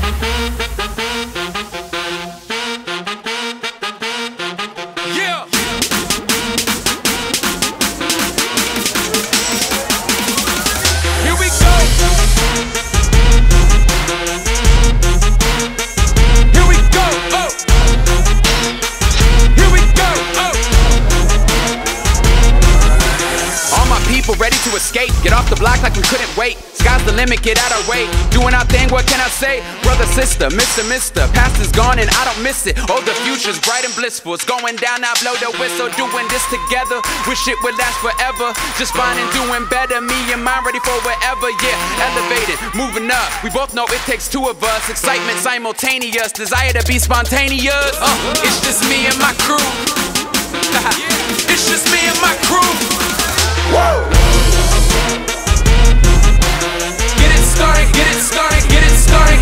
Yeah. Here we go. Here we go. Oh. Here we go. Oh. All my people ready to escape. Get off the block like we couldn't wait. Sky's the limit, get out our way. Doing our thing, what can I say? Brother, sister, mister, past is gone and I don't miss it. Oh, the future's bright and blissful. It's going down, I blow the whistle. Doing this together, wish it would last forever. Just fine and doing better, me and mine ready for wherever. Yeah, elevated, moving up. We both know it takes two of us. Excitement simultaneous, desire to be spontaneous. It's just me and my crew. It's just me and my crew. Woo! Get it started, get it started, get it started.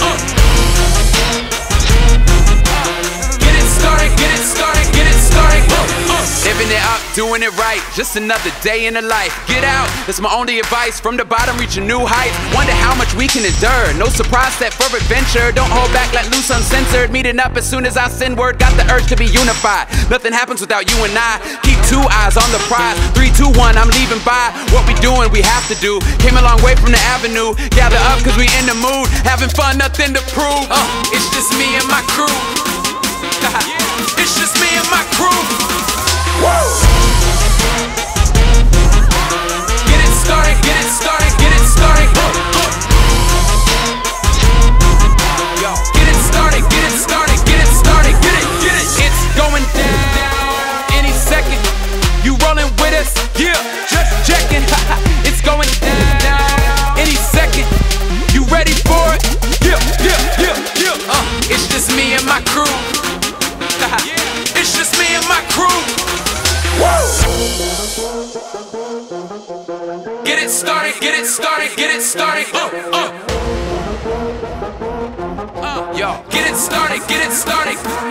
Get it started, get it started, get it started. Living it up, doing it right, just another day in the life. Get out, that's my only advice. From the bottom, reach a new height. Wonder how much we can endure. No surprise, set for adventure. Don't hold back, let loose uncensored. Meeting up as soon as I send word. Got the urge to be unified. Nothing happens without you and I. Keep two eyes on the prize. 3, 2, 1, I'm leaving by. What we doing, we have to do. Came a long way from the avenue. Gather up, cause we in the mood. Having fun, nothing to prove. It's just me and my crew. It's just me and my crew. Woo! Get it started, get it started, get it started. Get it started, get it started, get it started, get it. It's going down any second. You rolling with us? Yeah, just checking. It's going down any second. You ready for it? Yeah. It's just me and my crew. It's just me and my crew. Get it started, get it started, get it started. Yo, get it started, get it started.